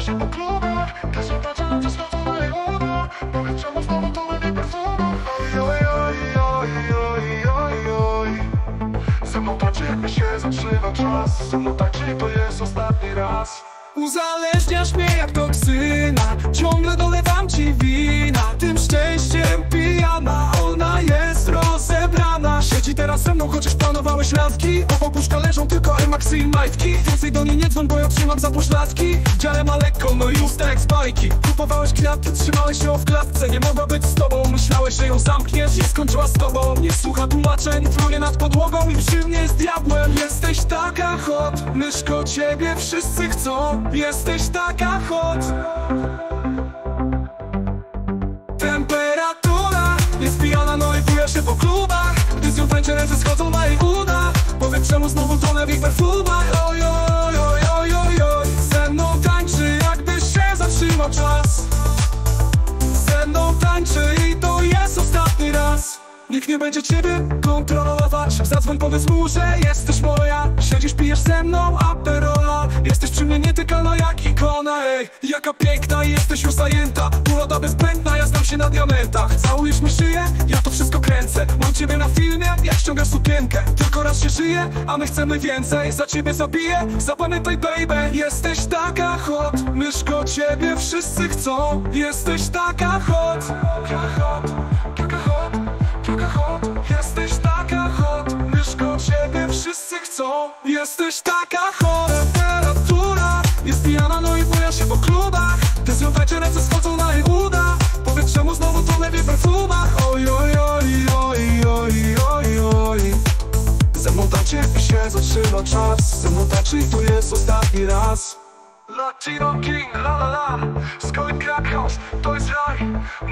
boję się po klubach. Te są tacy, co schodzą na jej uda. Powiedz czemu znowu to lepiej perfuma. Oj, oj, oj, oj, oj, oj. Ze mną tańczy jakby się zatrzyma czas. Ze mną tańczy to jest ostatni raz. Uzależniasz mnie jak toksyna. Ciągle dolewam ci wina. Tym szczęściem pijana. Ona jest rozebrana. Siedzi teraz ze mną, chociaż planowałeś randki. Obok łóżka leżą tylko Air Maxy i majtki. Więcej do niej nie dzwoń, bo ja trzymam za pośladki. W dziale ma lekko, no i usta jak z bajki. Kupowałeś kwiaty, trzymałeś ją w klatce. Nie mogła być z tobą, myślałeś, że ją zamkniesz i skończyła z tobą. Nie słucha tłumaczeń, frunie nad podłogą i przy mnie jest diabłem. Jesteś taka hot, myszko, ciebie wszyscy chcą. Jesteś taka hot. Temperatura jest pijana, no i buja się po klubach. Gdy z nią tańczę, ręce schodzą na jej uda. Powiedz czemu znowu tonę w ich perfumach. Oj, oj, oj, oj, oj, oj. Ze mną tańczy jakby się zatrzymał czas. Ze mną tańczy i to jest ostatni raz. Nikt nie będzie ciebie kontrolować. Zadzwoń, powiedz mu, że jesteś moja. Siedzisz, pijesz ze mną Aperola. Jesteś przy mnie nietykalna jak ikona. Ej, jaka piękna, jesteś już zajęta. Uroda bezbłędna, ja znam się na diamentach. Całujesz mi szyję, ja to wszystko kręcę. Mam ciebie na filmie, jak ściągasz sukienkę. Tylko raz się żyje, a my chcemy więcej. Za ciebie zabiję, zapamiętaj baby. Jesteś taka hot, myszko, ciebie wszyscy chcą. Jesteś taka hot, taka hot, taka hot, taka hot. Jesteś taka hot, myszko, ciebie wszyscy chcą. Jesteś taka hot. Temperatura jest pijana, no i buja się po klubach. Te z nią tańczę, ręce schodzą na jej uda. Powiedz czemu znowu to lepiej w perfumach. Oj, oj, oj, oj, oj, oj, oj. Ze mną tańczy jakby się zatrzyma czas. Ze mną tańczy i to jest ostatni raz. Latino King, la la la. Skoin Crack House, to jest raj.